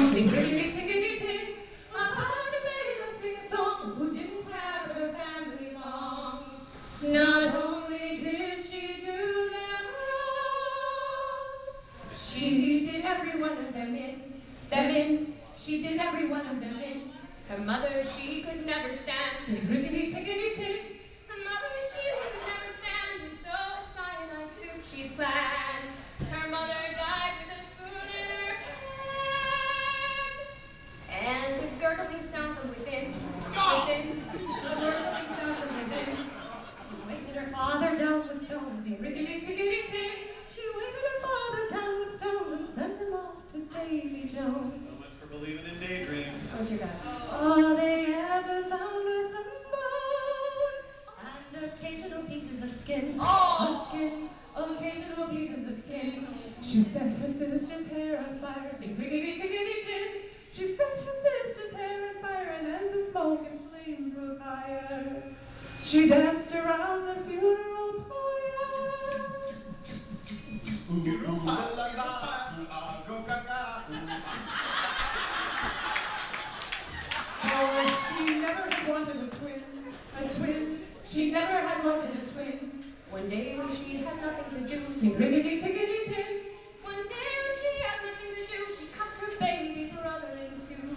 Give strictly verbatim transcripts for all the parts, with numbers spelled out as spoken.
sing rickety tickety tin. My mother made us sing a song who didn't have her family long. Not only did she do them wrong, she did every one of them in, them in. She did every one of them in. Her mother she could never stand, sing rickety tickety tin. Her mother she could never stand, and so a cyanide soup she planned. Her mother died with a spoon in her hand, and a gurgling sound from within, within, a gurgling sound from within. She weighted her father down with stones, sing rickety tickety tin. She weighted her father down with stones and sent him off to Davy Jones. So much for believing in daydreams. Oh dear God. All they ever found was some bones and occasional pieces of skin, oh. of skin, occasional pieces of skin. She set her sister's hair on fire, sing rickety tickety tin. She set her sister's hair on fire, and as the smoke and flames rose higher, she danced around the funeral pyre. Oh, she never had wanted a twin, a twin. She never had wanted a twin. One day when she had nothing to do, sing rickety tickety tin. One day when she had nothing to do, she cut her baby brother in two.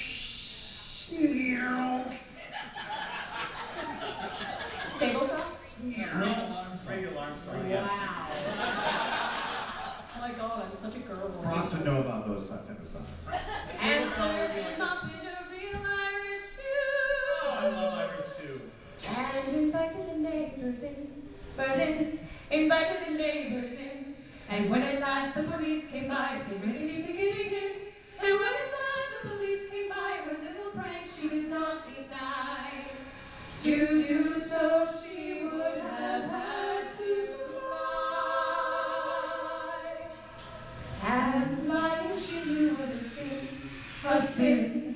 Table saw? Ring alarm song. Wow. Oh my God, I'm such a girl. Frauds to know about those type of songs. And served him up in a real Irish stew. Oh, I love Irish stew. And invited the neighbors in, birds in, invited the neighbors in. And when at last the police came by, sing rickety tickety tin. And when at last the police came by, with little pranks she did not deny. To do so she would have had to fly. And lying she knew was a sin, a sin.